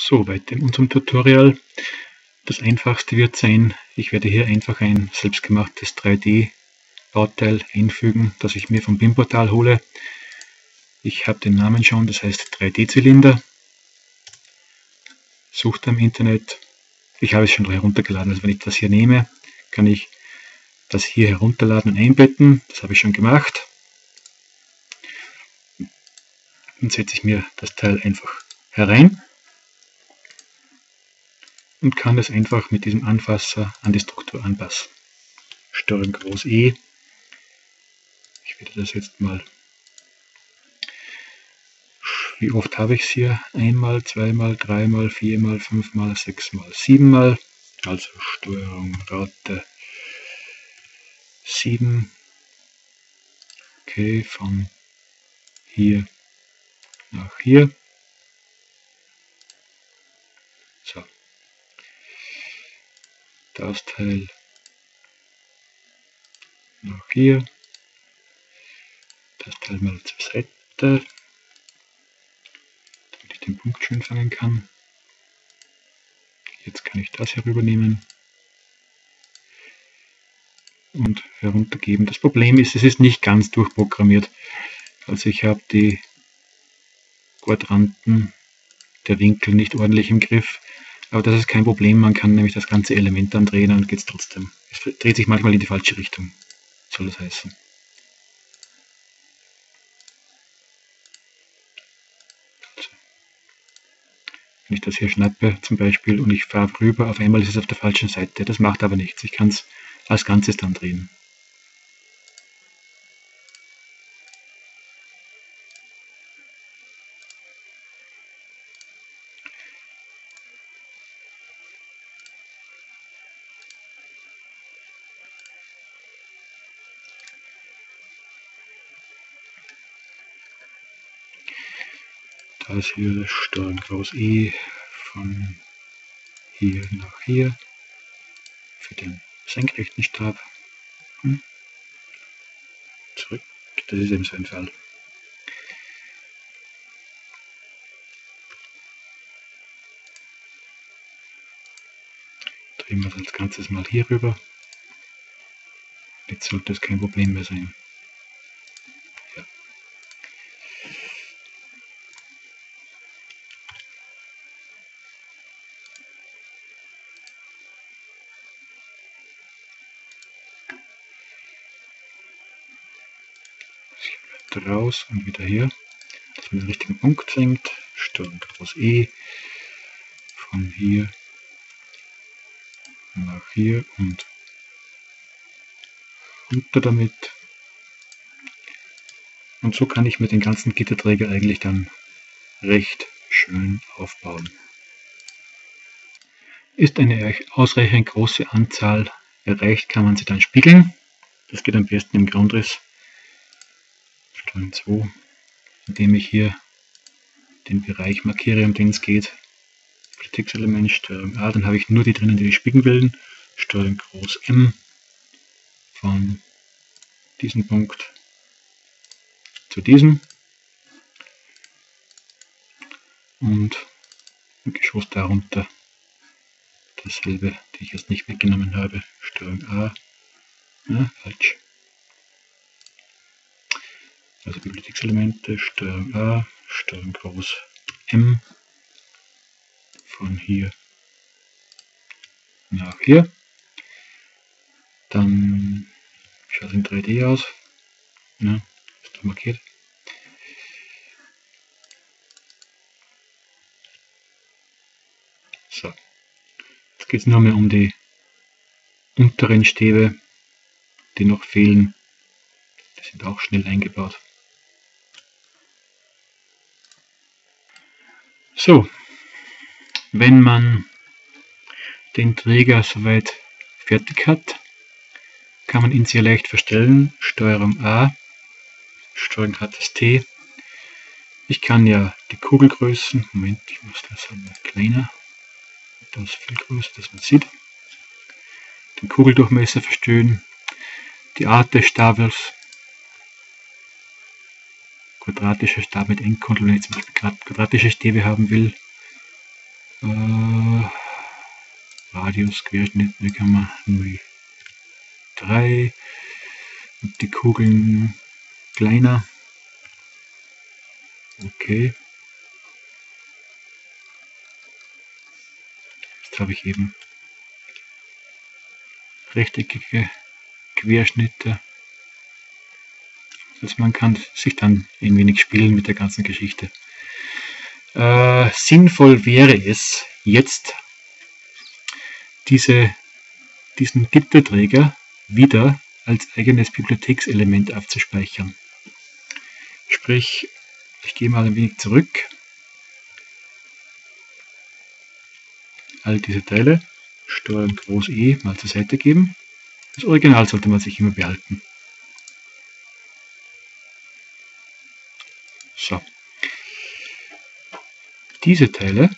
So, weiter in unserem Tutorial. Das einfachste wird sein, ich werde hier einfach ein selbstgemachtes 3D-Bauteil einfügen, das ich mir vom BIM-Portal hole. Ich habe den Namen schon, das heißt 3D-Zylinder. Sucht im Internet. Ich habe es schon heruntergeladen, also wenn ich das hier nehme, kann ich das hier herunterladen und einbetten. Das habe ich schon gemacht. Dann setze ich mir das Teil einfach herein und kann es einfach mit diesem Anfasser an die Struktur anpassen. STRG Groß E. Ich werde das jetzt mal. Wie oft habe ich es hier? Einmal, zweimal, dreimal, viermal, fünfmal, sechsmal, siebenmal. Also Steuerung Raute 7. Okay, von hier nach hier. So. Das Teil nach hier. Das Teil mal zur Seite, damit ich den Punkt schön fangen kann. Jetzt kann ich das herübernehmen und heruntergeben. Das Problem ist, es ist nicht ganz durchprogrammiert. Also ich habe die Quadranten der Winkel nicht ordentlich im Griff. Aber das ist kein Problem, man kann nämlich das ganze Element dann drehen und geht es trotzdem. Es dreht sich manchmal in die falsche Richtung, soll das heißen. Also, wenn ich das hier schnappe zum Beispiel und ich fahre rüber, auf einmal ist es auf der falschen Seite. Das macht aber nichts, ich kann es als Ganzes dann drehen. Da ist hier das STRG Groß E von hier nach hier für den senkrechten Stab. Zurück, das ist eben so ein Fall. Drehen wir das Ganze mal hier rüber. Jetzt sollte es kein Problem mehr sein. Ja. Raus und wieder hier, dass man den richtigen Punkt senkt. STRG Groß E von hier nach hier und runter damit. Und so kann ich mir den ganzen Gitterträger eigentlich dann recht schön aufbauen. Ist eine ausreichend große Anzahl erreicht, kann man sie dann spiegeln. Das geht am besten im Grundriss. STRG 2, indem ich hier den Bereich markiere, um den es geht. Vertexelement STRG A, dann habe ich nur die drinnen, die ich spiegeln will. STRG Groß M von diesem Punkt zu diesem und im Geschoss darunter dasselbe, die ich jetzt nicht mitgenommen habe. STRG A, ja, falsch. Also Bibliothekselemente, STRG A, STRG Groß M von hier nach hier. Dann schaut es in 3D aus. Ja, ist da markiert. So, jetzt geht es nur mehr um die unteren Stäbe, die noch fehlen. Die sind auch schnell eingebaut. So, wenn man den Träger soweit fertig hat, kann man ihn sehr leicht verstellen. Steuerung A, STRG HST. Ich kann ja die Kugelgrößen, Moment, ich muss das kleiner, das viel größer, dass man sieht, den Kugeldurchmesser verstellen, die Art des Stabes, quadratischer Stab mit Endkontrolle, wenn ich zum Beispiel quadratische Stäbe haben will, Radius, Querschnitt, wie kann man 0,3 und die Kugeln kleiner. Okay. Jetzt habe ich eben rechteckige Querschnitte. Also man kann sich dann ein wenig spielen mit der ganzen Geschichte. Sinnvoll wäre es, jetzt diesen Gitterträger wieder als eigenes Bibliothekselement abzuspeichern. Sprich, ich gehe mal ein wenig zurück. All diese Teile, Steuerung Groß E mal zur Seite geben. Das Original sollte man sich immer behalten. So. Diese Teile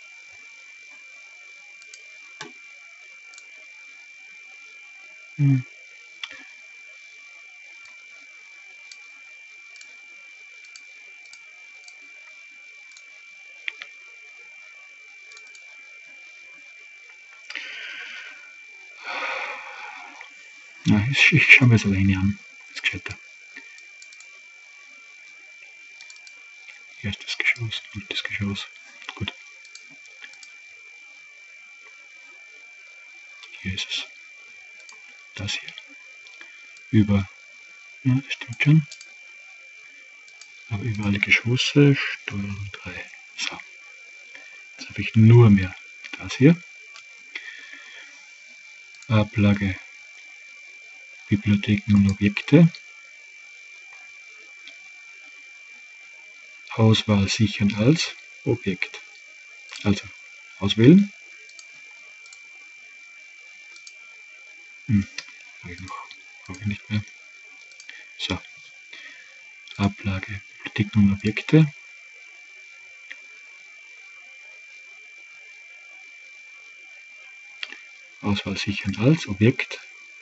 ich schaue mir das alleine an. Das ist gescheiter. Erstes Geschoss, drittes Geschoss. Gut. Hier ist es. Das hier. Über. Ja, das stimmt schon. Aber über alle Geschosse. Steuerung 3. So. Jetzt habe ich nur mehr das hier. Ablage Bibliotheken und Objekte. Auswahl sichern als Objekt. Also auswählen. Brauche ich nicht mehr. So. Ablage Bibliotheken und Objekte. Auswahl sichern als Objekt.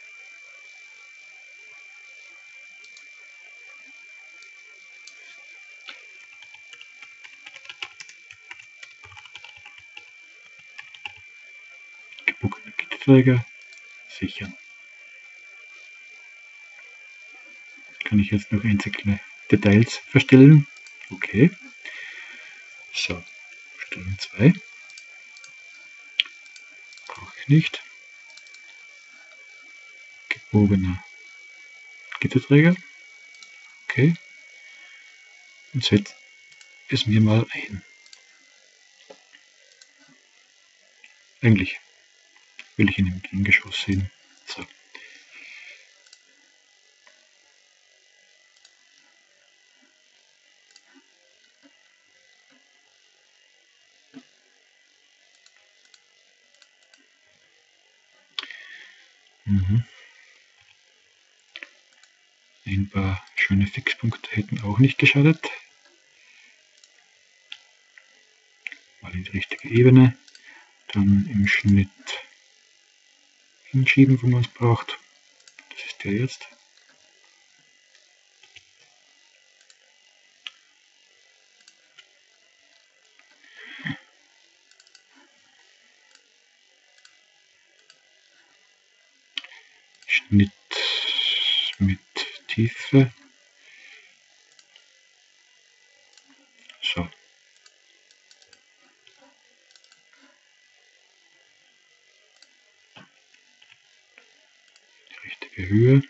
Gebogene Gitterträger sichern. Kann ich jetzt noch einzelne Details verstellen? Okay. So, Steuerung 2. Brauche ich nicht. Gebogener Gitterträger. Okay. Und setze es mir mal ein. Eigentlich will ich ihn im Gegengeschoss sehen. So. Ein paar schöne Fixpunkte hätten auch nicht geschadet. Mal in die richtige Ebene. Dann im Schnitt hinschieben, wo man es braucht. Das ist der jetzt. Schnitt mit Tiefe. So. Die richtige Höhe.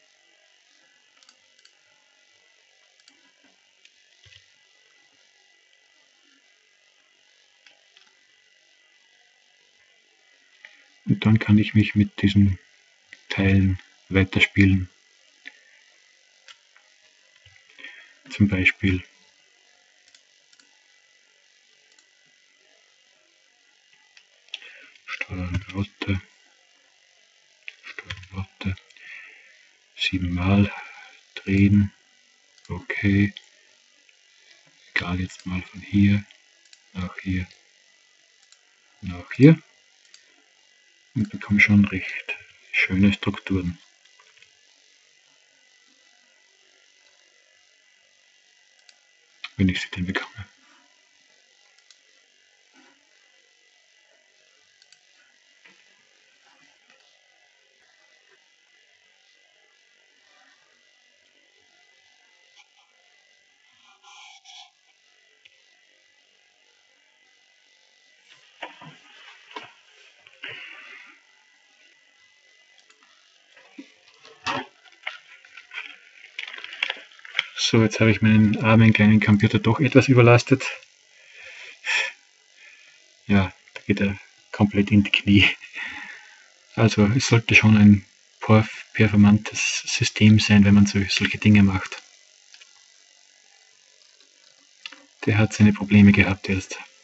Und dann kann ich mich mit diesen Teilen weiterspielen. Zum Beispiel Steuerung Raute, 7-mal drehen. Okay. Egal, jetzt mal von hier nach hier nach hier. Und bekomme schon recht schöne Strukturen. Wenn ich sie denn bekomme. So, jetzt habe ich meinen armen kleinen Computer doch etwas überlastet. Ja, da geht er komplett in die Knie. Also es sollte schon ein performantes System sein, wenn man solche Dinge macht. Der hat seine Probleme gehabt erst.